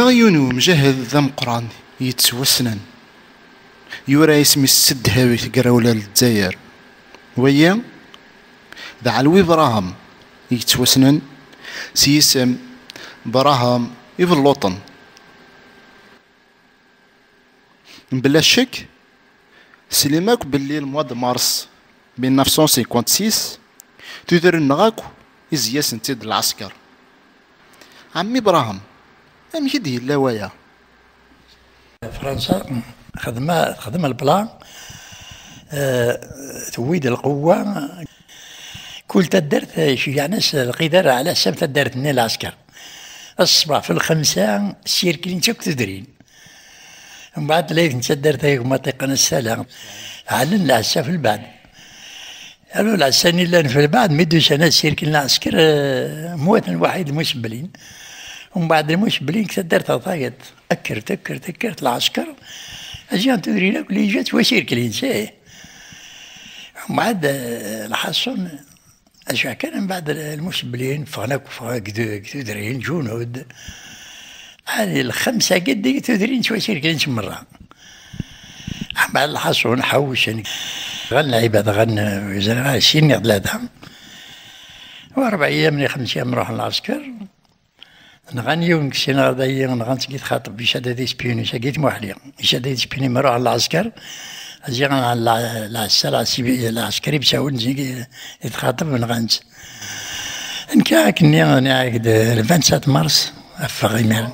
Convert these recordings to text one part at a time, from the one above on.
يونو مجهد ذا مقران يتسوسنن يورا اسمي السد هاوي تقراولا للجزائر ويا ذا علوي براهم يتسوسنن سيسم براهم يفلوطن بلا شك سليماك باللي المواد مارس 1956 تدير النغاك إزياس نتيد العسكر عمي براهم أم يدي اللاوايا فرنسا خدم البلان تويد القوة كل تدرت شي ناس القدر على السم تدرت من العسكر الصباح في الخمسة سيركلين تشوك تدرين من بعد ليك نتدرت هيك منطقة السلام علن العسا في البعد قالوا العساني اللي في البعد مدو سنة سيركلين العسكر موت الوحيد المسبلين ومن بعد المسبلين تدرت طاقت أكرت العسكر أجيان تدري لك اللي جات وسيركلين سيه ومن بعد الحصن أشياء كان من بعد المسبلين فغناك تدرين جنود هذه الخمسة قد تدرين شوي سيركلين مرة بعد الحصن حوش غنى عباد غنى سيني ثلاثة و4 أيام من 5 أيام نروح للعسكر نغني ونكسينا غدايا نغني سكيت خاطب بشهادة سبيوني سكيت موحلي بشهادة سبيوني نروح للعسكر أجي على العسكري بساول نجي يتخاطب ونغنت نكاكني هكذا 27 مارس أفغيمير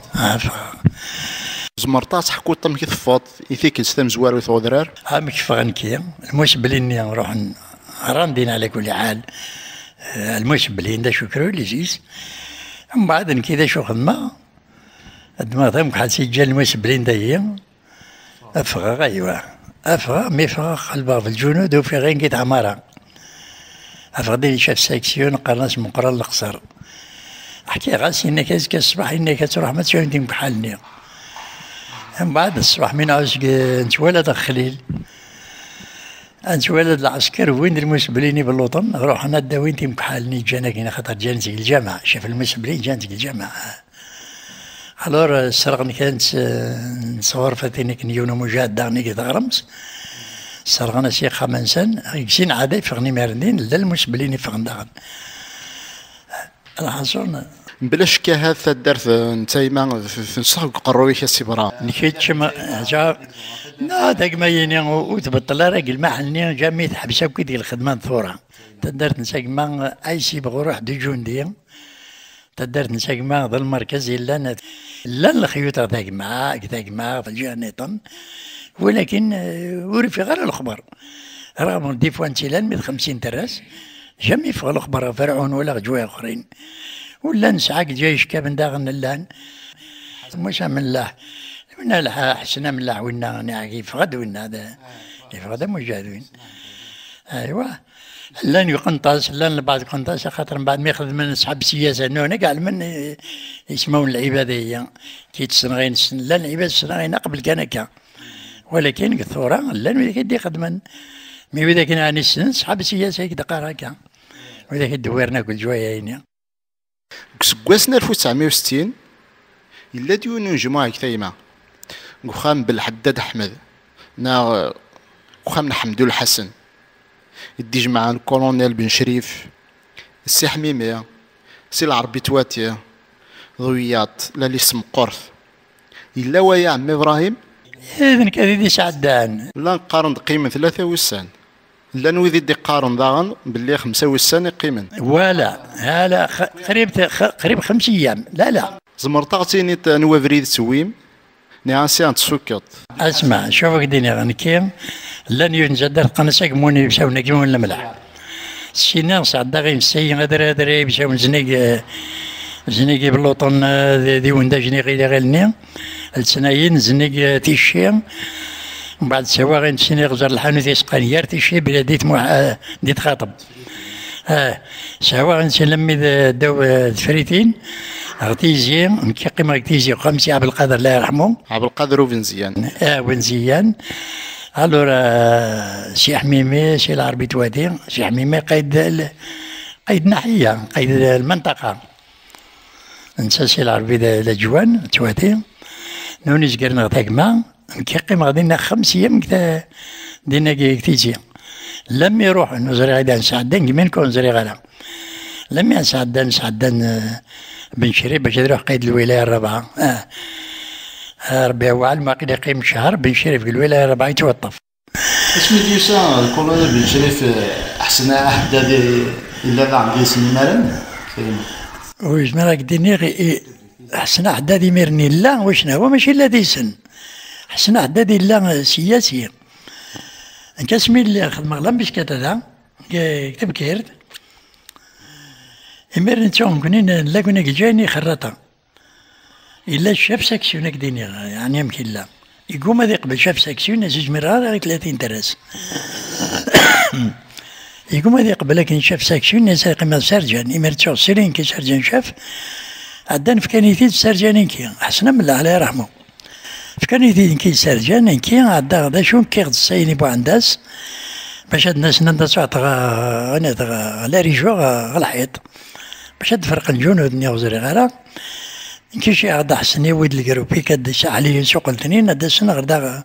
زمرطات حكو طم كي تفاض يثيك نستم زوار وثودرار مش فغنكي المسبلين نروح راندين على كل حال المسبلين دا شكرا لزيز من بعد كذا شو خدمة الدماغ تاعهم حاسي جا المسبلين دايا أفغى أيوا أفغى ميفغى قلبها في الجنود وفي غير كيت عمارة أفغى ديني شاف ساكسيون قرناس مقرن القصر أحكي غاسي إنك أزكى الصباح إنك تروح ما تشوف ديك بحالني من بعد الصباح من عاوز نتولد الخليل نتولد العسكر وين المسبلين بالوطن روح انا داوين تيم بحالني جانا كاين خاطر جانتي الجامعة شاف المسبلين جانتي الجامعة الور سرغني كانت نصور فاتيني كنيونو مجاهد داغني كي تغرمت سرغنا شي 5 سن يكسين عادي يفغني ماردين لا المسبلين يفغن داغن الحصون بلا شك هذا الدرس نتايما في نصحك قروي كاسي برا نكيتش ما جا لا داك ما يني وتبطل راجل محلني جامي تحبس كي ديال الخدمه ثوره تدرت نساق ما اي شي بغوا روح دو جندي تدرت نساق ما ذا المركز لا الخيوط ذاك ما في الجهه نيطن ولكن ورفي غير الاخبار رغم دي فوا انتلان من 50 تراس جامي في الاخبار فرعون ولا جوايا اخرين ولا نسعاك جايش كابن داغن اللان مش من الله من حسنا من الله ونا نعقي فغد ونا هذا فغد مجاهدين ايوا لان يقنطاس لان بعد قنطاس خاطر من بعد ما ياخذ من صحاب السياسه انه كاع من يسمون العباديه كي تسنغين لا العباد السنغين قبل كان هكا ولكن الثوره لان كيدي خدما مي وذاك يعني السن صحاب السياسه هيك دقار هكا وذاك دوارنا كل جوايه هنا كسكواسنا 1960 إلا ديونو جماعة كثيمة وخام بالحداد أحمد نا وخام حمدو الحسن يدي جماعة الكولونيل بن شريف السي حميمية سي العربي تواتي ضويات لا اللي اسم قرث إلا ويا عمي إبراهيم إذن كذي سعدان لا نقارن قيمة 3 وسان لا نوذي دي قارن ضاغن باللي 5 وسان يقيمن ولا لا قريب 5 أيام لا زمرطاغتيني نوافريد سويم نعاسي تسوكط اسمع شوفك ديني غنكيم لن ينجدر قنصك موني بشاو نكيم ولا ملح سينا صعد غير سي غدر بشاو زنيقي بالوطن دي وندا جنيقي غير السنايين زنيق تيشيم من بعد سوا غير سيني غزر الحانوت يسقانيار تيشي بلا ديت خاطب سوا غنسلمي داو الفريتين اغتيزي نكي قيمة اغتيزي وخمسي عبد القادر الله يرحمه عبد القادر وبنزيان وبنزيان الور سي حميمي سي العربي توادي سي حميمي قيد ناحية قيد المنطقة نسى سي العربي لجوان توادي نوني زقرنا غتاكما كيقيم غادينا 5 أيام كتا دينا كتيزيا لم يروح نزري غادا نسعدان كيما نكون نزري غالا لم نسعدان بن شريف باش يروح قيد الولاية الرابعة ربي هو علم قد يقيم شهر بن شريف في الولاية الرابعة يتوظف. اسمي ديوسا الكولونيل بن شريف أحسن أحداد إلا ذا عندي سنمارن واش راك ديني أحسن أحداد يمرني لا واش هو ماشي لا ديسن أحسن أحداد لا سياسية كاسمي اللي خدم غلام باش كتادا كتب كيرد يمرن تشوم كونين لا كنا جايني خراطة إلا شاف ساكسيون هكديني يعني يمكن لا يقوم هذا يقبل شاف ساكسيون زوج مرات غير 30 درس يقوم هذا يقبل لكن شاف ساكسيون قيمة سرجان يمرتشو سيرين كي سرجان شاف عدان فكانيتي سرجانين كي أحسن من الله عليه يرحمه فكانيتي كي سرجان كي عدا غدا شون كي غد السيني بو عنداس باش هاد الناس ندسو انا لا ريجو الحيط باش هاد فرق الجنود نيوزري غيره كي شي غدا حسني ولد الكروبي كدس عليه سوق التنين دسنا غدا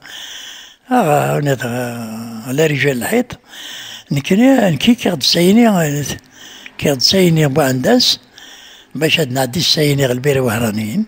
لا رجال الحيط كي غد السيني كي غد السيني بو عنداس باش هاد نعدي السيني غالبيري وهرانيين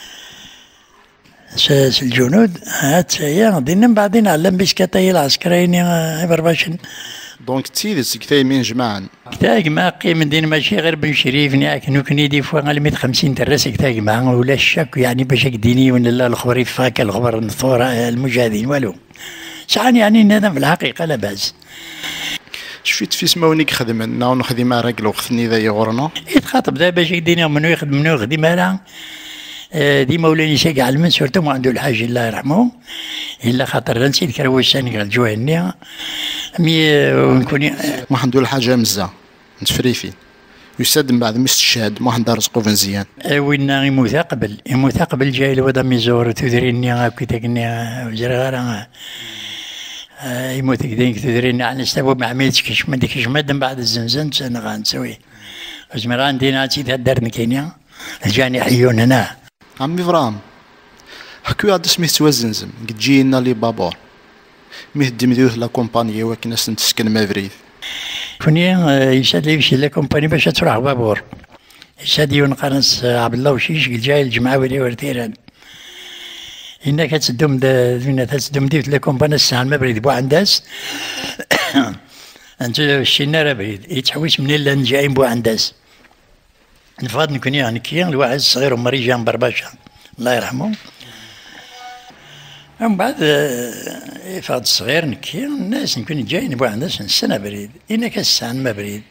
الجنود هات هي غادينا من بعدين علم باش كتاي العسكريين برباشن دونك تيدس كتاي من جماعا كتاي ما قيم دين ماشي غير بن شريف كانوا كني دي فوا غير 150 درس كتاي معاه ولا الشك يعني باش ديني ولا لا الخبر يفاك الخبر الثوره المجاهدين والو شحال يعني ندم في الحقيقه لا باس شفت في سماونيك خدمنا ونخدم راجل وقتني ذا يغورنا يتخاطب ذا باش يدينا منو يخدم منو يخدم لا دي مولاي شاقع علمن سورتو ما عنده الحاج الله يرحمه الا خاطر نسيت كروش ثاني الجواني مي ونكوني ما عنده الحاجه مزه نتفريفي يسد من بعد مستشهد ما عنده رزقه مزيان وين يموت قبل جاي الوضع ميزور تدريني هاكي تكني وزرغارا يموت كدين تدريني على استوى ما عملتش كيش ما ديكش مدن بعد الزنزان انا غنسوي زمران دينا تي هدرنا كينيا الجاني حيون هنا عمي فرام حكوا عاد سميت توزنزم قد جينا لي بابور مهدي مديوث لا كومباني ولكن تسكن مافريد كوني يشاد لي يمشي لا كومباني باش تروح بابور يشاد ينقرنس عبد الله وشيش جاي الجمعه ولي ورتيران انك تسدم فينا تسدم ديت لا كومباني الساعه المبريد بو عنداس انت الشناره بريد يتحويش من الا جايين بو عنداس نفاض نكون يعني كيان الواحد الصغير ومري جان برباشا الله يرحمه من بعد فاض الصغير نكي الناس نكون جايين بو عنداس السنه بريد انك الساعه ما بريد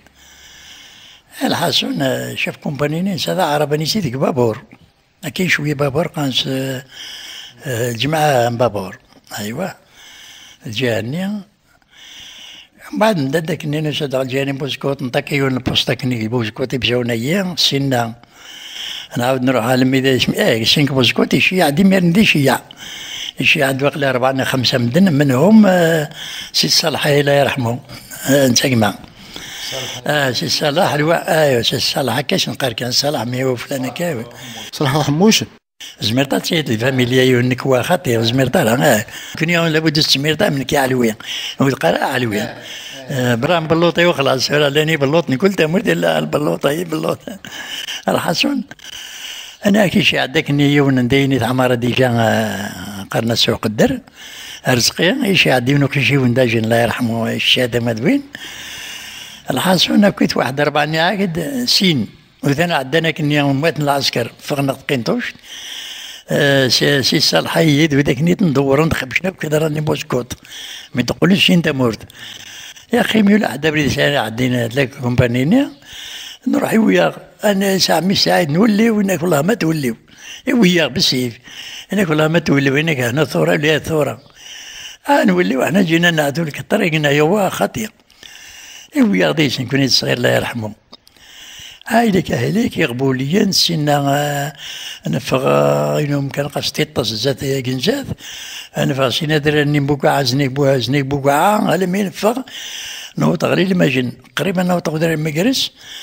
الحسن شاف كومبانيين هذا عربي نسيتك بابور كاين شويه بابور قانس الجماعه بابور ايوا جاني بعد ندك اني نشد على الجانب بوسكوت نطكيون البوسطه كني بوسكوت يمشيونا اياه سينا نعاود نروح على الميدان شنك بوسكوت يشيع ديما ندي شيع يشيع دوق 4 5 مدن منهم سي صالح الله يرحمه نتجمع سي صالح ايوا سي صالح كاش نقار كان صالح مي فلان كاوي صالح حموش زميرتا تيت الفاميليا يونكوا خاطر زميرتا كون يوم لابد الزميرتا من كي علوية والقراءة علوية برام بلوطي وخلاص لاني بلوطني قلت مرت لا البلوطة هي بلوطة الحسن انا كي شي عندك نية ونديني عمارة ديجا قرنا سوق الدر رزقي يشي عديونو كيشي ونداجن الله يرحمه الشهادة مدوين الحسن انا كنت واحد 4 عاقد سين وثاني عندنا كني مات العسكر فغنا قينطوش سي صالح يد وذاك نيت ندور ندخل شنو كذا راني بوسكوت ما تقولش انت مرت يا اخي ميول عدا بريد سنه عدينا ذاك كومبانينا نروح وياه انا سامي سعيد نولي وينك والله ما توليو وياه بالسيف انك والله ما تولي وينك هنا ثوره ولا ثوره نولي وحنا جينا نعدو لك طريقنا يوا خطير وياه ديش نكون صغير الله يرحمه هايلك أهليك يغبوليا سينا نفغ ينوم كان قصتي ذات جنزات نفغ سينا دراني بوكا زنيك بوكا على مين نفغ نوط غليل ماجن قريبا نوط غدر المجرس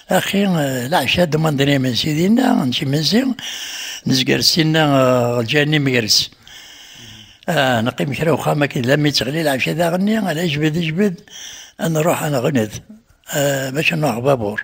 اخي العشاء دوماندني من سيدنا نمشي منزي نزقر سينا الجاني ميرس نقيم كرا وخا كي لمي تغلي العشاء ذا غني على جبد نروح انا غنت باش نروح بابور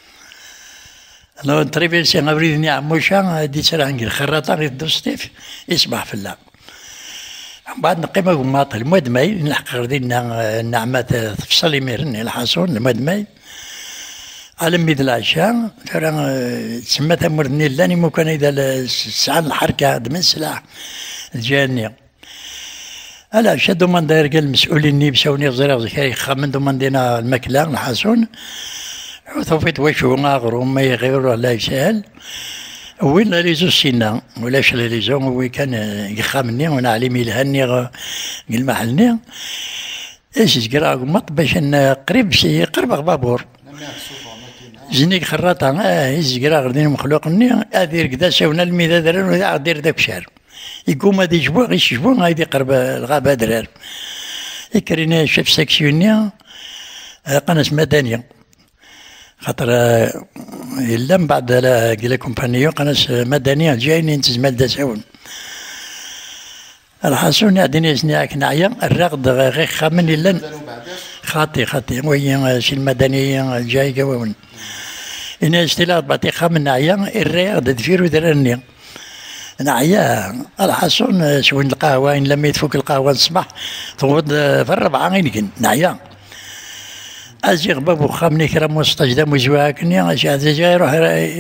انا تريفيسي غبريدني عموشا دي سرانجي الخراطه غير دوستيف يصبح في اللعب بعد نقيم قماط المواد ماي نلحق غردينا النعمات تفصل يميرن الحصون المواد ماي على ميد العشاء ترى تسمى تمرني لاني ممكن اذا الساعه الحركه من سلاح الجانيه الا شدوا من داير قال المسؤولين اللي مشاوني زريغ زكريا خامن من دينا المكلا الحصون وثوفيت واش هو غير ما يغيروا لا يسهل وين ليزو سينا ولاش ليزو هو كان يخامني وانا علي ميلهني المحلني ايش قرا قمط باش قريب شي قرب بابور جينيك خراطه ايش قرا غردين مخلوقني ادير كذا شاونا الميدا درار ودير داك الشهر يقوم هادي جبوع غير شبوع هادي قرب الغابه درار يكرينا شاف ساكسيونيا قناه مدنيه خاطر الا من بعد قال كومبانيو قناه مدنيه جايين تزمال داساون الحاسوني عدني سناك نعيا الرغد غير خامن الا خاطي وهي شي المدنيه الجاي قواون إن استيلات بعطي خامن نعيا الرغد دفيرو درني نعيا الحاسون شوين القهوه إن لم يتفك القهوه الصباح تغوض في الربعه غير نعيا أزيغ بابو خامني كرام مستجدة مزواكني أشياء جاي يروح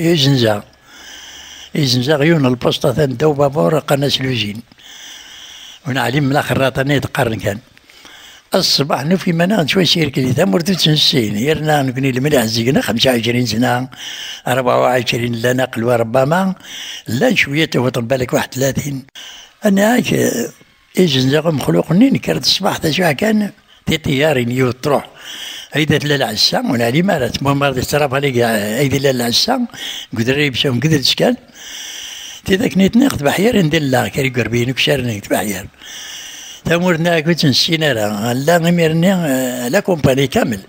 يزنزا غيون البوسطة ثندو بابور قناة لوزين ونعلم من الآخر راتني تقرن كان الصباح نوفي منا شوي سير كلي ثمر تنسين يرنا نكوني المليح زيقنا 25 سنة 24 لا نقل وربما لا شوية توطن بالك 31 أنا هاك يزنزا مخلوقني نكرت الصباح تشوع كان تي طياري نيو تروح هيدا لا عسا ولا لي مارات مرات الصراف عليك هيدا لا عسا قدر بشام قدر تشكال تذاك نيت بحير ندير لا كاري قربين وكشار نيت بحير تمرنا كنت نسينا لا غميرني لا كومباني كامل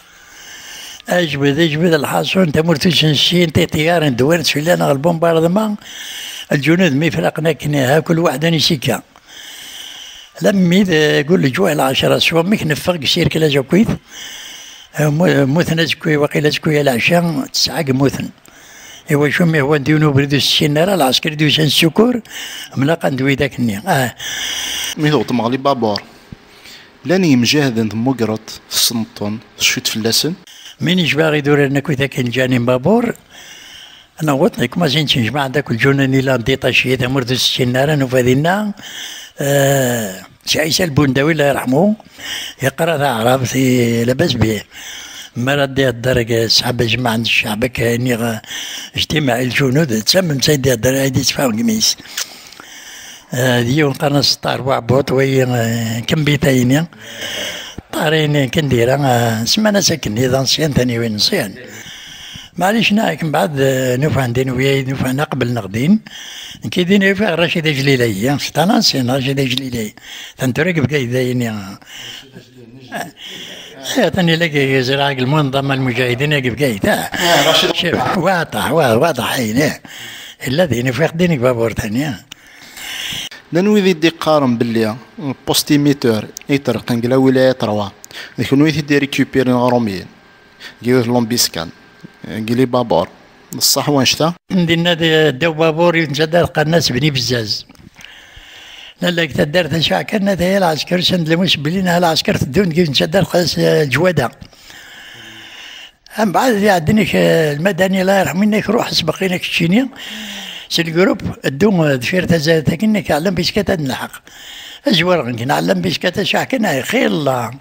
اجبد الحاصون تمرت نسين تي طيار ندور تشيلنا البومباردمان الجنود ما يفرقنا كنا كل واحد نسيكا لمي قول لي جوع العشرة سوا ميك نفرق سير كلا جاكويت مثنى زكوي وقيل زكوي العشاء 9 مثن ايوا شو مي هو نديونو بريدو السينارة العسكري دوسان السكور ملاقا ندوي ذاك النيا ميدو طمغلي بابور لاني مجاهد مقرط في السنطون في الشوت فلاسن مين يجباغ يدور لنا كي ذاك الجاني بابور انا وطني كما زين تنجمع ذاك الجنوني لا ديطاشي ذا مرد السينارة نوفادينا شعيش البندوي الله يرحمه يقرا ذا عرب لاباس به مرض الدرجة صحاب جماعة عند الشعب كاني اجتماع الجنود تسمم سيدي الدرجة هذه تفاهم قميص ديون قرن 16 بوط وهي كم بيتين طارين كنديرا سمانا ساكن إذا نصيان ثاني وين نصيان معليش ناك من بعد نوفا عندنا ويا نوفا قبل نقدين كيدين يوفا رشيد جليلي ستانا سين رشيد جليلي تنترك بقى دايني ثاني لقى زراعة المنظمة المجاهدين يقف قايتا واضح حين الذين فاقدينك بابور ثانية لانو يدي قارن باللي بوستيميتور يطرق نقلا ولاية روا يكونوا يدي ريكوبيري غروميين يدير لومبيسكان قلي بابور الصح وانشتا ندير داو بابور يتجدد الناس بني بزاز لا تدار تشاع كنا هي العسكر سند المسبلين العسكر تدون كيف نشدر الجواده من بعد عندنا المدني الله يرحم منك روح سبقينا كتشينيا سي الجروب الدوم دفير تزاد كنا كعلم بيسكات نلحق ازوار كنعلم بيسكات شاع كنا خير الله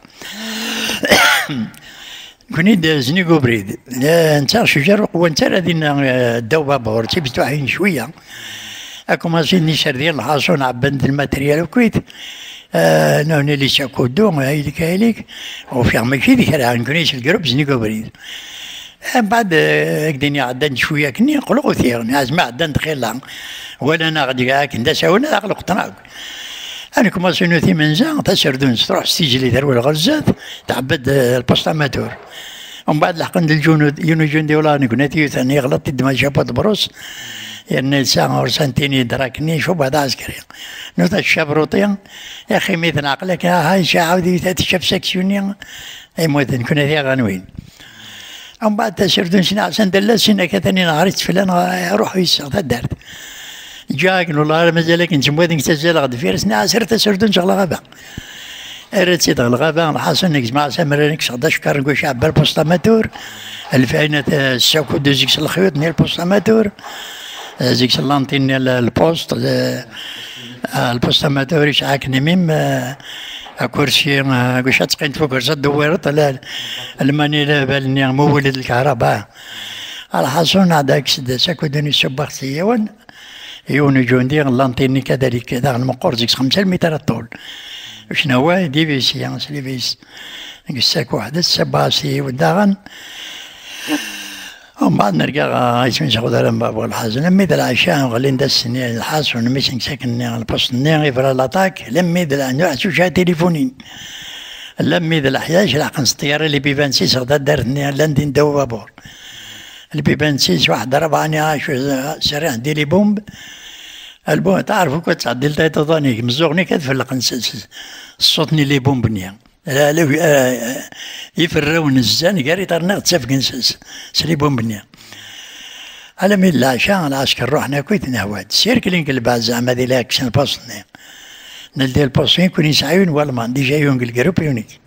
كوني دازني قبريد انت شجر قوه انت دينا داو بابور تيبتو عين شويه اكو ماشي نشر ديال الحاصون عبند الماتريال وكويت نوني اللي شاكو دوم هايليك هايليك وفي ماشي ذيك راه نكونيش الجروب زني قبريد بعد الدنيا عدن شويه كني نقلقو ثير ناس ما عدن دخيل ولا انا غادي هاك ندساونا اغلق طناق انا كما سنوثي منزا تسردون تروح ستيجي لي ذروه الغزات تعبد البوستاماتور ومن بعد لحقن الجنود جندي ولا نكوناتي ثاني غلطت دما جابت بروس يعني ساعة ورسنتيني دراكني شو بعد عسكري نوتا الشابروطيا يا أخي ميت عقلك هاي ساعة ودي تشاف سكسيونيا أي موتن كنا ذي غنوين ومن بعد تسردون سنة عشان دلس سنة كتاني نهارت فلان أروح يسقط الدارت جاك والله مازالك انت موادن تسجل غد في رسنا سرت سردون شغله غابه ريت سيد الغابه حاصل نك مع سمرنك شغدا شكر نقول شعب البوستاماتور الفاينه الساكو دوزيكس الخيوط نيل البوستاماتور زيكس لانتين البوست البوستاماتور يشعك نميم كرسي قش تقين فوق كرسي دويرت الماني بالني مولد الكهرباء على حصون هذاك ساكو دوني سباختي يوني جوندي لانتيني كذلك كذا المقور زيك 5 متر الطول شنو هو دي في سي يعني سليفيس نقصك واحد السباسي وداغن ومن بعد نرجع اسمي شغل لهم باب الحزن لمي ذا العشاء غلين دسني الحاس ونمشي ساكن البوست نيغي في الاتاك لمي ذا نعسو شا تليفونين لمي ذا الحياش لحقن الطياره اللي بيبان سيس غدا دارتني لندن دو بابور اللي بيبان سيس واحد ضرباني عاشو سريع ديلي بومب البوم تعرفوا كنت تعدل تايتانيك مزوغني كتفلق الصوتني اللي بومبنيا لا يفرون الزان قاري طرنا تسافق سلي بومبنيا على من العشاء العسكر روحنا كويت نهواد سيركلين كل بعد زعما ذي لاكشن بوستني نلدي البوستين كون يسعيون والمان دي جايون الجروب يونيك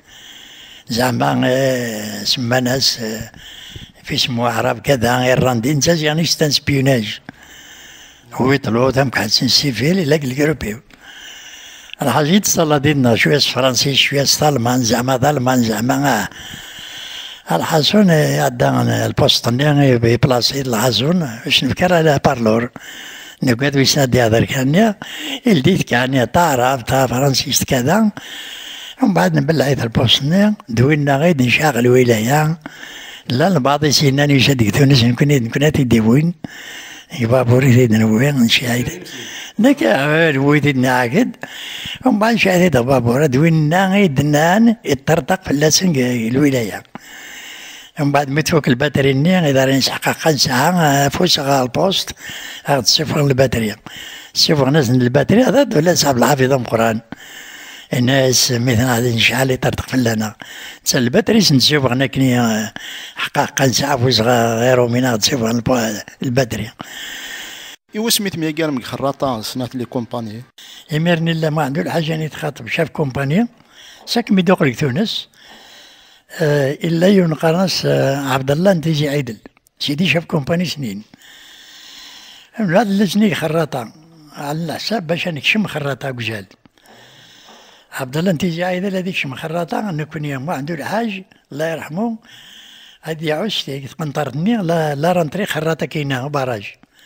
زعما سما ناس في اسمه عرب كذا غير راندين تاز يعني ستان سبيوناج هو يطلعوا ثم كحسن سيفيل إلا الجروبيو راح جيت صلادينا شوية فرنسي شوية طالمان زعما طالمان زعما الحسون عندنا البوستني ببلاصي الحسون باش نفكر على بارلور نقعد ويسنادي هذا كان الديت كان تعرف تاع فرنسيس كذا ومن بعد نبلع البوستني دوينا غير نشاغل ولاية لا البعض يسيناني يشدك تونس نكون تديوين يبقى بوريد نوين نشاهد نك ويد ناقد ومن بعد شاهد بابور دوين ناقد نان يطرطق في اللسن الولاية ومن بعد متفوك الباتري ني إذا نسحق ساعة فوسغ البوست هاد صفر الباترية صفر ناس الباترية هذا ولا صاحب الحافظ القرآن الناس مثلا هذا نشعل يطرطق في اللنا تسال الباتري نشوف هناكني حقاقا ساعة فوسغ غيرو من هاد صفر الباترية إيوا سميت ميقال من خراطة سنات لي كومباني يمرني لا ما عنده الحاجة أن يتخاطب شاف كومباني ساك ميدوق لك تونس إلا ينقرنس عبد الله نتيجي عيدل سيدي شاف كومباني سنين من هذا اللي خراطة على الحساب باش نكشم خراطة قجال عبد الله نتيجي عيدل هذيك شم خراطة نكون ما عنده الحاج الله يرحمه هذه عشتي تقنطرتني لا رنطري خراطة كاينة باراج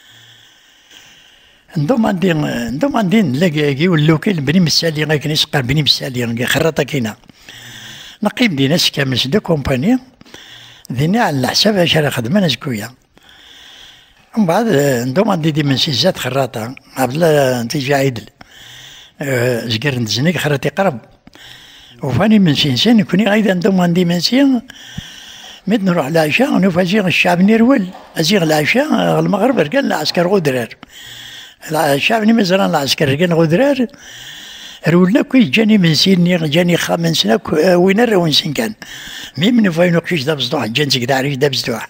عندهم عندين نلاقي اللوكيل بني مسالي غير يسقر بني مسالي خراطة كاينة نقيم دي ناس كامل دو كومباني ذيني على حساب اش راه خدمه ناس كويا ومن بعد عندهم عندي دي من سيزات خراطة عبد الله تيجي عيدل زكر نتزنيك خراطي قرب وفاني من سين يكوني غايد عندهم عندي من سين ميت نروح العشاء ونفاجئ الشعب نيرول ازيغ العشاء المغرب رجال عسكر غدرار الشعب مزران العسكر رجال غدرار رولا كوي جاني من سين جاني من سنة وين وين سن كان مي من فاين وقتيش دابز دوح جانسك داريش دابز دوح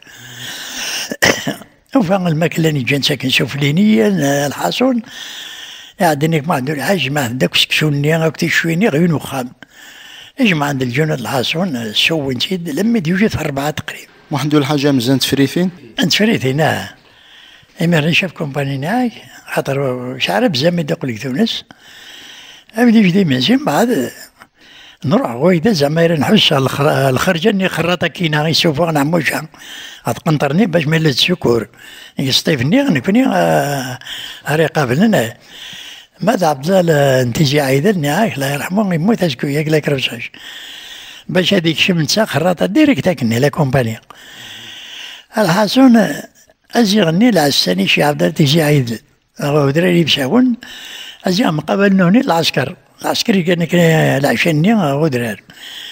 وفان الماكلة اللي جان ساكن سفلينيا الحاصون عندك ما عنده الحاج ما عندك سكشوني وقت شويني غير وخام اجمع عند الجنود الحاصون سو نسيد لما يوجد في 4 تقريبا ما عنده الحاجة مزيان تفريثين تفريثين اما نشاف كومباني ناي خاطر شعر بزاف يدق لك تونس أبدي في دي منزين بعد نروح غويدا زعما نحس الخرجة اني خراطة كينا يشوفوا نعموشها غتقنطرني باش ملت السكور يصطيفني نكوني ريقة لنا ماذا عبد الله نتيجي عيدلني الله يرحمه يموت اشكو ياك لا كرشاش باش هذيك شمنتها خراطة ديريكت تاكني لا كومباني الحاسون ازيغني العساني شي عبد الله تيجي عيدل ودراري بشاون أزياء مقابل نوني العسكري كان العشاني غدرار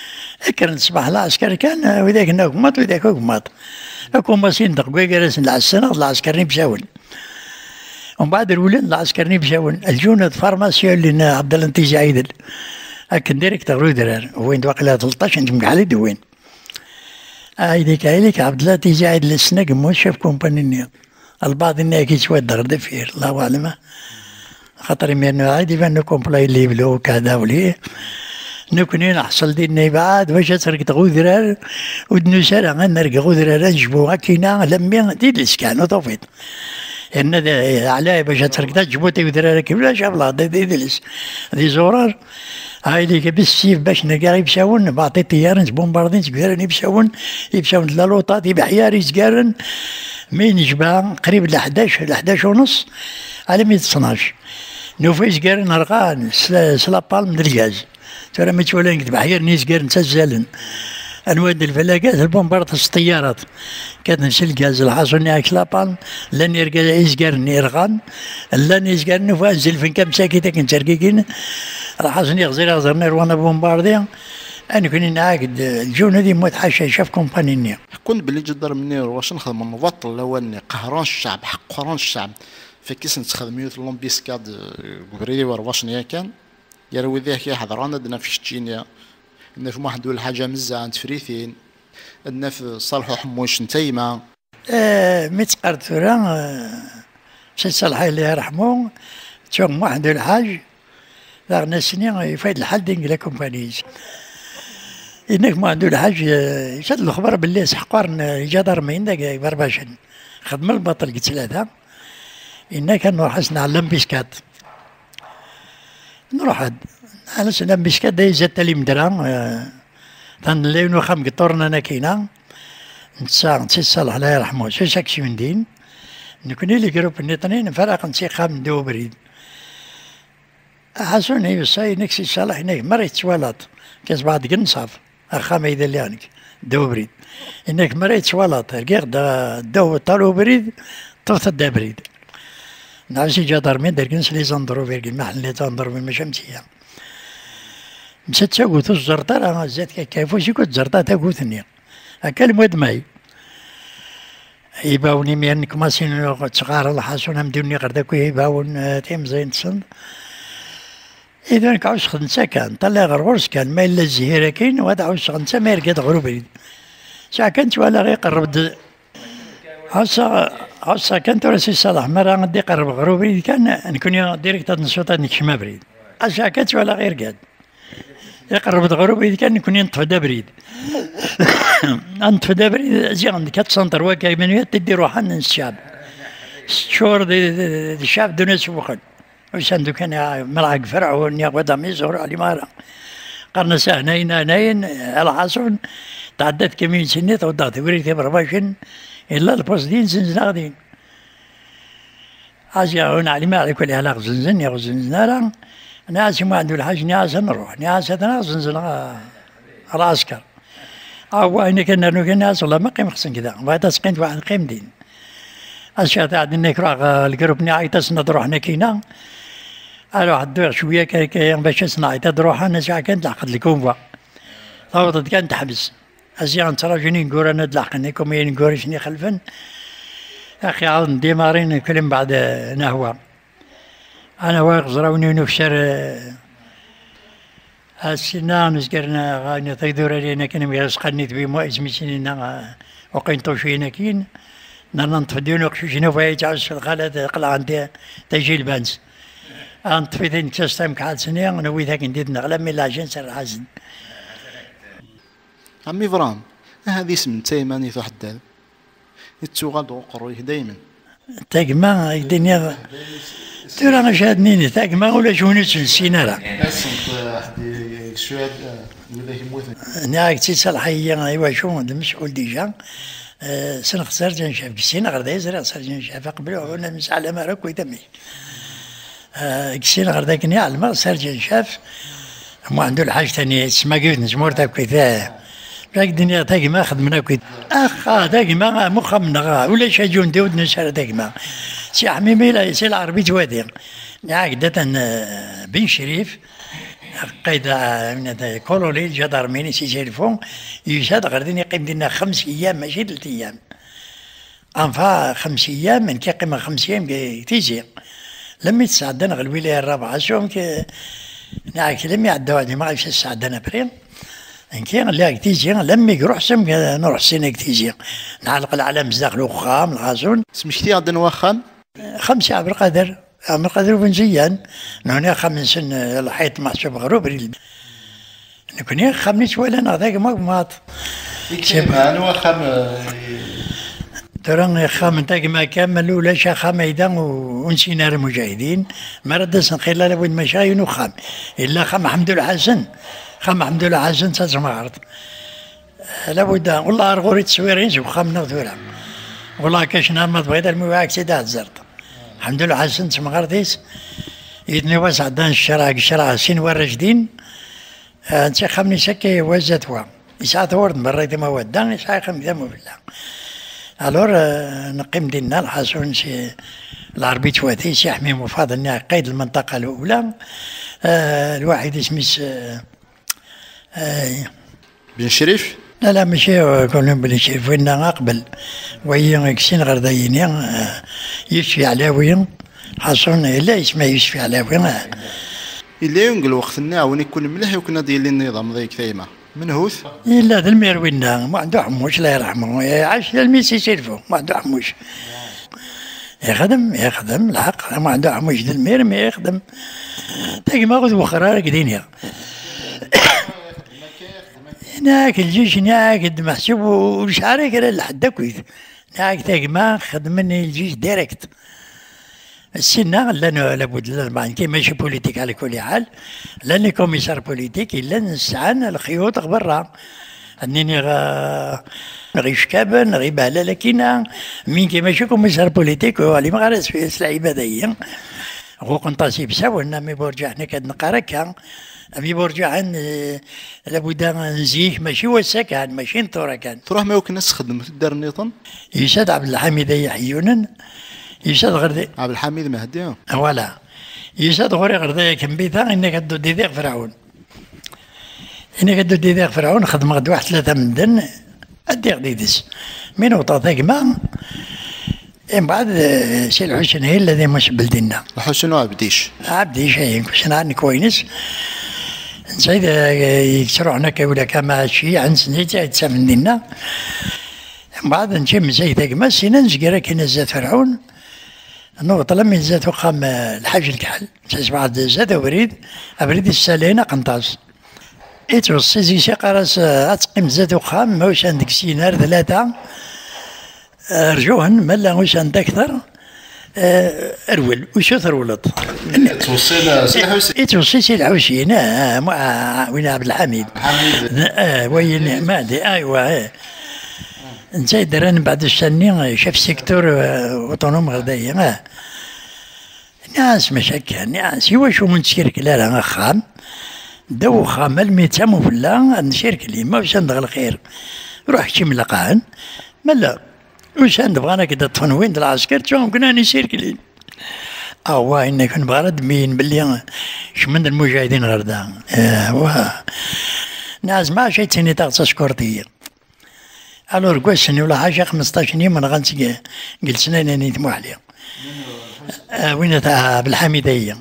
كان صباح العسكر كان وذاك ناكمط وذاك ناكمط اكون ماشيين دقوا جالس العسكر العسكري بشاون ومن بعد الولاد العسكري بشاون الجند فارماسيون اللي عبد الله انتيجي عيدل هكا ديريكتور درار وين واقيلا 13 نجمع على دوين هايديك عبد الله تيجي عيدل السنة قموش شاف كومباني البعض الناس كيتسود غرد فيه الله اعلم خاطر يمينو عادي بانو كومبلاي اللي بلو كذا وليه نكونين حصل دينا بعد باش ترك غودرار ودنو سرع نرقى غودرار نجبو هكينا لمي ديلس كانوا طوفيت ان علاه باش ترك تجبو تودرار كيفاش شابلا ديلس دي زورار هاي اللي بالسيف باش نلقى يمشاون بعطي طيارين بومباردين تقدرن يمشاون لا لوطات بحياري تقارن مين جبا قريب ل 11 ونص على 112 نوفيش قارن رقان سلا بالم من الغاز ترى ما تولين كتب حير نيس قارن تسجلن انواد الفلاقات البومبارد الطيارات كانت نفس الغاز الحاصل ناك لا بالم لن يرقى ايش قارن يرغان لن ايش قارن نوفانزل فين كم ساكيتا كنت ترقيقين الحاصل يغزر نيروانا بومباردين انا كنت نعاقد الجون هذه موت حاشا شاف كومباني نيا كنت باللي جدر مني واش نخدم مبطل لو قهران الشعب حق قهران الشعب فكيس نتخدم يوث لومبيسكاد قبريلي ورواش نيا كان يروي ذاك يا حضرانا دنا في شتينيا ان في واحد الحاجه مزه تفريثين ان في صالحو حموش نتيما متقرد ثورا سي صالحي الله يرحمه تشوم واحد الحاج دار سنين يفيد الحال دينك لا كومبانيز انك ما عنده الحاج شد الخبر باللي سحقار جدار ما عندك برباشن خدم البطل قلت له إنا كان نروح نعلم بيسكات نروح على سلام بيسكات داي زادت لي مدرا تنليونو خام قطورنا انا كينا نتسا صالح الله يرحمه شاكشي من دين نكوني لي جروب النيطنين فرق نسي خام دو بريد حسوني يساي نكسي صالح هناك مريت توالات كاس بعد قنصاف اخام اذا ليانك دو بريد انك مريت توالات رقيق دو طالو بريد طفت دا بريد نعرفش جا دارمين دار كنس لي زندرو في المحل اللي تنضرب من شمسية مشات تاكوت الزرطة راه زاد كيفاش كنت زرطة تاكوتني هكا المواد ماي يباوني ميانك ماسين صغار الحاسون مديوني غرداكو يباون تيم زين تصن إذا كعوش خدمتا كان طلع غرغرس كان ما إلا الزهيرة كاين وهاد عوش خدمتا ما يرقد غروبي ساعة كنت ولا غير قرب عصا كنت راسي صالح مرة غادي قرب غروبي كان نكون ديريكت هاد النشوطات نكشما بريد عشا كنت ولا غير قاد يقرب غروبي كان نكون نطفى دا بريد نطفى دا بريد زي عندك 4 سنتر واكا من تدي روحنا الشعب شهور الشعب دون سوقا وش عنده كان ملعق فرعون ياخذ ميزور على مارا قرنا سهنين هنين على حصون تعدت كمين سنة وضعت وريت برباشن إلا البوزدين زنزنا غاديين عاجي هنا على ما على كل علاقة زنزن يا زنزنا ناس ما عنده الحاج ناس نروح ناس هذا زنزنا العسكر أو هنا كنا ناس والله ما قيم خصن كذا وهذا سقيت واحد قيم دين أشياء عندنا كرا الجروب ناعي تسنا تروح كينا أروح الدور شوية كي باش نصنع تروح أنا ساعة كنت لحقت الكونفا ضبطت كانت تحبس أزيان ترى جنين نقول أنا تلحقني كومين نقول شني خلفن أخي عاود ديمارين كلم بعد نهوة أنا واقف زراوني نفشر السنة نذكرنا غاني تيدور علينا كنا ميرسقني تبي ما اسمي وقين شوينا كين ننطفدون وقشوشنا فايت عاش الخالة قلع عندي تجي البنس انطفيتين تستم كحال سنة أنا ويثاك نديد نغلب من لاجين سر حزن عمي فرام هذه اسم تيماني في حداد يتسوغاد وقرويه دايما تاكما الدنيا ترى انا شادنيني تاكما ولا شوني تنسينا راه شويه ولا يموت انا كنت صلاحيه ايوا شو المسؤول ديجا سنخ سرجن شاف كسينا غدا يزرع سرجن شاف قبل وعنا مسعى ما راكو يتمي كسينا غدا كني على سرجن شاف ما عنده الحاج ثاني اسمها كيف نجمور تاكويتا ذاك الدنيا تاكما خدمنا كويت اخا تاكما مخمنا ولا شاجون داود نشر تاكما سي حميمي لا سي العربي توادي عقدة بن شريف قايدة من كولونيل جدارميني سي تليفون يشاد غردين يقيم دينا 5 أيام ماشي 3 أيام. أنفا 5 أيام من كيقيم 5 أيام تيجي. لما يتساعدنا الولاية الرابعة شوم ناك لما يعدوا هذه ما غيش يساعدنا بريم. إنكي لا تيجي لما يروح سم نروح سينك تيجي نعلق العلم داخل وخام الغازون. سمشتي عندنا وخام؟ 5 عبد القادر بن زيان هنا 5 سن الحيط محسوب غروب نكون خمنيت ولا انا ذاك ماط انا وخام ترى خام تاك ما كامل ولا شا خام ايضا ونسينا المجاهدين ما ردس نقيل لابد مشاين وخام الا خام حمد الله حسن خام حمد الله حسن تسمع عرض لابد والله غوري تصويرين وخام نغدورها والله كاش نهار ما تبغيت المواعك سيدات زرت الحمد لله حسن تمغرديس يدني واسع دان الشرع سين ورجدين انت خمني سكي وزتوا يساعد ورد مرة ما ودان يساعد خم ذمو بالله الور نقيم دينا الحسون سي العربي تواتي سي حميم وفاضل قيد المنطقة الأولى الواحد اسمه بن شريف؟ لا ماشي كلهم بن شريف وإنا قبل وهي كسين غردايني يشفي علاوي حسون لا يسمى يشفي علاوي إلا ينقل وقتنا وين يكون مليح وكنا ديال النظام ذيك ثايمة منهوث؟ إلا ذا المير وينا ما عنده حموش الله يرحمه عاش الميسي يسيرفو ما عنده حموش يخدم الحق ما عنده حموش ذا المير ما يخدم تاكي ما غد وخرا قدينيا هناك الجيش هناك محسوب وشعري كده لحد كويس هناك تاكي ما خدمني الجيش ديريكت السنة لأنه لابد لازم كي ماشي بوليتيك على كل حال لاني كوميسار بوليتيك إلا نسعان الخيوط برا أنني غي شكابن غي بهلا لكن مين كي ماشي كوميسار بوليتيك هو اللي ما غارس في العبادة هي هو كنت صيب سوا مي برجع حنا كنقرا مي برجع لابد نزيه ماشي وسكان ماشي نطورا كان تروح ما يمكن نخدم في الدار النظام يساد عبد الحميد يحيونا يساد غردي عبد الحميد مهدي ولا يساد غوري غردي كمبيثا انك دو ديديق فرعون انك دو ديديق فرعون خدم غد واحد 3 من دن اديق ديدس من وطاطيق ما من بعد سي الحسن هي الذي مش بلدنا الحسن وعبديش عبديش هي كنا عندنا كوينس نسيد يكسروا هناك ولا كما شي عن سنيت يتسمن لنا من بعد نجي مزيد ما سينا نزقرا كي نزات فرعون نوط لما زاد وقام الحاج الكحل تسمع زاد بريد السالينة قنطاس يتوصي زي شي قراص اتقيم زاد وقام ماوش عندك سينار 3 رجوهن ملا واش عندك اكثر ارول وشو ترولط توصينا سي الحوسي توصي سي الحوسي وين عبد الحميد وين مادي ايوا انت دران بعد السنين شاف سيكتور اوتونوم غردايا ناس مشاكل ناس واش من تشرك لا خام دو خام الميتام ولا نشرك لي ما واش ندغ الخير روح شي ملقان ملا واش نبغانا كدا تنوين العسكر تشوفهم كنا نشرك لي انك نبغى مين باللي شمن المجاهدين غردا ناس ما شي تاني تاع سكورتيه الور كويسني ولا حاجه 15 يوم انا غنسقي جلسنا انني نتمو عليها وين تاع بالحميديه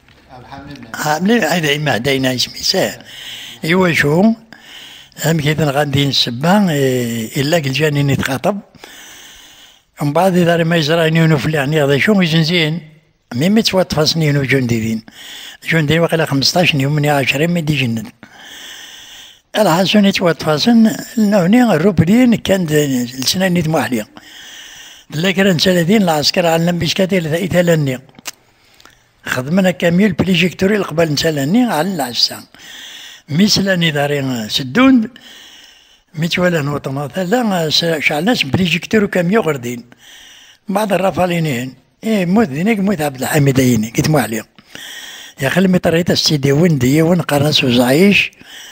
هذا ما داينا اسمي ساه ايوا شو هم كذا غادي نسبان الا قل جاني نتخاطب ومن بعد اذا ما يزرعني ونفلعني هذا شو زين ميم توطفصني جنديين جندي وقيلا 15 يوم من 10 ما يدي جند الحسن يتوطفصن هوني الروبلين كان لسنان يتمو عليا لكن نسالدين العسكر علم بشكاتي لثالني خدمنا كاميل بليجيكتوري قبل نسالني على العسان مثل دارين سدون متولا نوطن لا شعلناش بليجيكتور كاميو غردين بعد الرافالينين موت ذينيك موت عبد الحميدين كتمو عليا يا خلي مطريت السيدي وندي ونقرنس وزعيش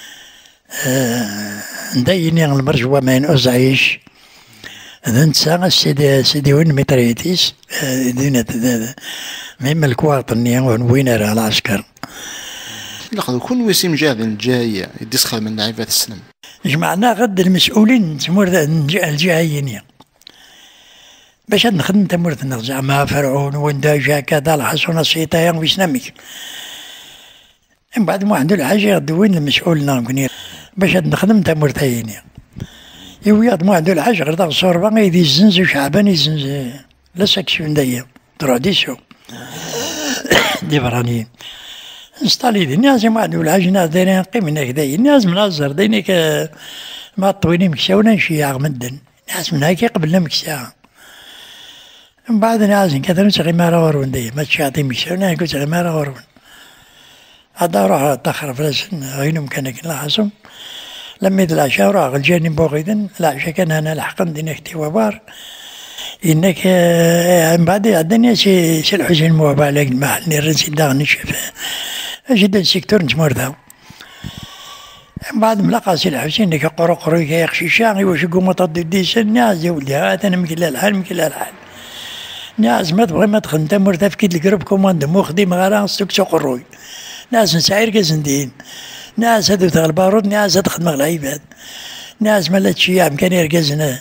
نديني المرجوة ما ينقص عيش ننسى سيدي وين متريتيس دينا ميم الكواطنية وين راه العسكر لا كون وسيم جاهد الجاية يدي سخر من لعيبات السلم جمعنا غد المسؤولين تمور الجهيين باش نخدم تمورتنا زعما فرعون ونداجا كذا الحسن السيطايا ويش نميك من بعد ما عنده الحاجة يغدوين المسؤول نامكني باش نخدم تمورتين يويض ما عنده الحاجة غير داغ الصوربة يدي الزنز وشعبان يزنز لا ساكش من دايا تروح ديسو دي برانيين نستالي دي الناس ما عنده الحاجة ناس دايرين قيمنا كدا الناس مناظر داينيك ما طويني مكساونا نشيع مدن ناس من هيك قبلنا مكساها من بعد ناس كثر نسغي مارا ورون دي ما تشاطي مكساونا قلت غي مارا ورون هذا روح تخر فلسن غينو مكانك لاحظهم لما يدلع شاورا الجاني بوغيدن لا شكن انا لحقن دينك وبار انك من بعد عندنا سي الحسين موابع لك المحل نرنسي داغ نشوف اجد السيكتور نتمرضى من بعد ملاقى سي الحسين ديك قرو يخشي شاغي واش يقوم تضد ديس الناس يا ولدي هذا انا مكلا الحال ناس ما تبغي ما تخدم تمرضى في كيد الجروب كوماند مخدم غير سوق سوق الروي ناس نسعير كازندين ناس هذو تاع البارود ناس تخدم العباد ناس مالت شي كان يركزنا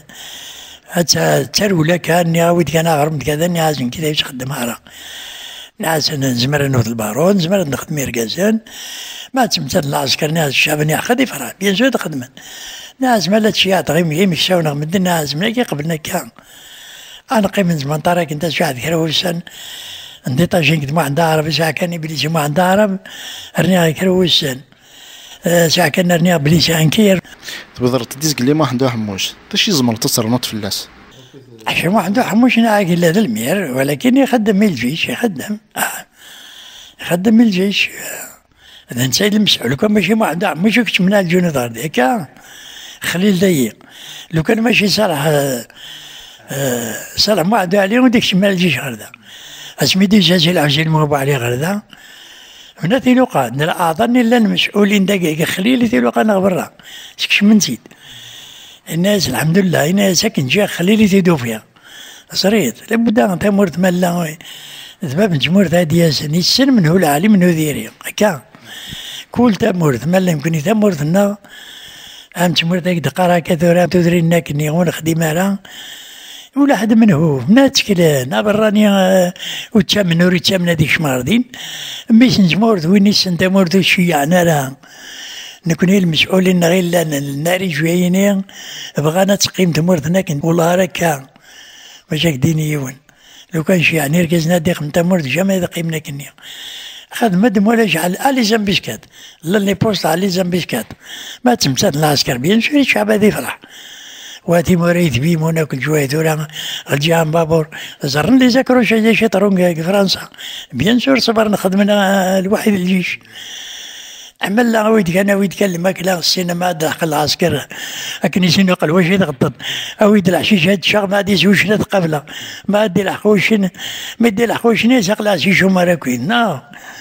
ترولا كان ناوي كان غرمت كذا ناس كذا باش نخدم هرا ناس نزمر نوض البارود نزمر نخدم يركزان ما تمثل العسكر ناس الشعب ياخذ يفرح بيان سور تخدم ناس مالت شي تغيم يمشاونا من الناس ملي قبلنا كان انا قيم من زمان طارق انت شاهد كروسن عندي طاجين كنت ما عندها عرب ساعة كان يبليش ما عندها عرب رنيها كروسن ساعة كان رنيها بليش انكير تبذر تديز قلي ما عنده حموش تشي زمر تصر نط فلاس عشان ما عنده حموش ناعق الا ذا المير ولكن يخدم من الجيش يخدم من الجيش اذا نسيت المسؤول كان ماشي ما عنده حموش كنت من الجنود هذيك خليل ضيق لو كان ماشي صالح صالح ما عنده عليه وديك شمال الجيش غردا اسميتي جازي العزيز الموضوع عليه غردا هنا تيلوقا اعطاني الا المسؤولين دقيقه خليلي تيلوقا انا برا سكش من زيد الناس الحمد لله هنا ساكن جا خليلي تيدو فيها صريت لابد ان تمرت ملا ذباب نجمور هادي سني السن من هو العالي من هو ذيري هكا كل تمرت ملا يمكن تمرت لنا ام تمرت هيك دقارا كثورا تدري انك نيغون خديمه راه ولا حد منه بنات كلا براني وتشام نوري تشام هذيك شماردين ميش نجمورت وين نتمورت شيعنا راه نكون المسؤولين غير الناري جويين بغانا تقيم تمورتنا والله راك باش ديني يون لو كان شي يعني ركزنا ديك نتمورت جامع قيمنا كنيا خد مدم ولا شحال الي زنبيسكات لا لي بوست على زنبيسكات ما تمثل العسكر بيان سوري الشعب هذا يفرح واتي مريت بيم وناكل شويه ثورة الجام بابور زرن لي ذكروا شي طرونق فرنسا بيان سور صبر نخدمنا الوحيد الجيش عمل ويد كان ويتكلم هكذا السينما داخل العسكر لكن شنو قال واش يتغطى او يدلع شي هاد الشهر ما ديش وش قبله ما دي الحوش ما دي الحوش ناس قلا شي شو مراكوين نا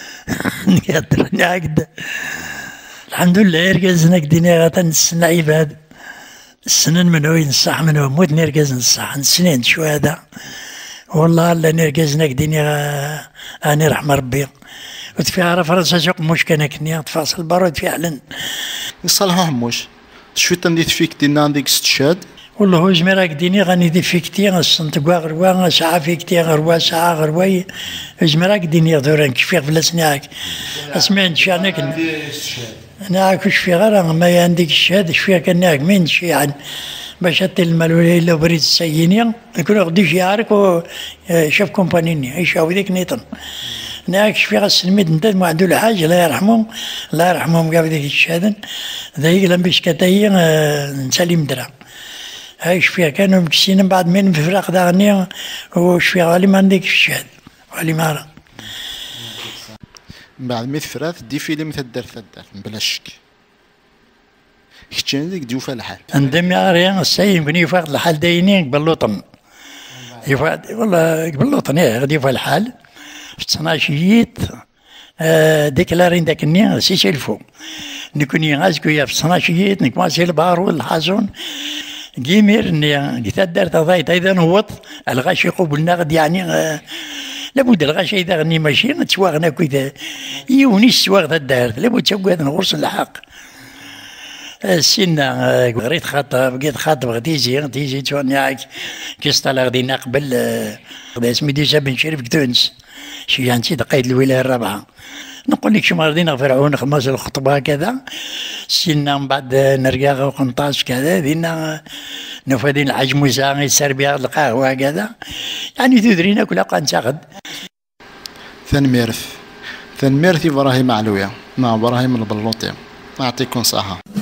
نقدر هكذا الحمد لله ركزنا كدينا غتنسنا عباد السنن من وين الصح من هو موت نركز الصح سنين شو هذا والله لا نركزنا كدينا انا رحم ربي وتفيها فرنسا سوق مش كان كنيا تفاصل بارود فعلا يصلها هموش شوي تنديت فيك دينا عندك استشهاد والله هو زميرك ديني غني دي فيكتي غنصنتقوا غروا ساعه فيكتي غروا ساعه غروي زميرك ديني دوران كيف فلسناك اسمعت شانك انا كوش في غير ما عندك الشهاده شويه كناك من شي عن باش المالولي الا بريد السينيه يكون غدي شي عارك وشاف كومبانيني يشاو ذيك نيطن ناك شفي غسلميت انت ما عنده الحاج الله يرحمهم الله يرحمهم قال ذيك الشهاده ذيك لم بشكتاي نسلم درا هاي شفيها كانوا مكسين من بعد من في فراق داغني وشفيها غالي ما عندك الشهاده غالي ما راه من بعد ميت فراث دي فيلم تدار بلا شك كتشان ديك ديوفا الحال عندهم يا ريان السي يمكن يفاق الحال داينين قبل لوطن يفاق والله قبل لوطن غادي يفاق الحال في 12 ديكلارين داك النيا سي سيلفو نكون يغازكو يا في 12 نكماسي البارو الحازون كيمير نيا قيت دارت ضايت ايضا هوط الغاشي قبلنا غادي يعني لابد الغاشي إذا غني ماشي نتواغنا كذا يوني السواغ الدار لابد تقعد نغرس الحق السنة غريت خاطب بقيت خاطب تيجي توني كيسطال غادينا قبل اسمي ديجا بن شريف تونس شي انتي قايد الولاية الرابعة نقول لك شو غادي فرعون خماس الخطبة كذا سنة من بعد نرقا وقنطاس كذا دينا نفادين الحاج موسى يسار بها القهوة كذا يعني تدرينا كل قنتاخد ثنميرث إبراهيم علوية مع إبراهيم البلوطي. يعطيكم صحة.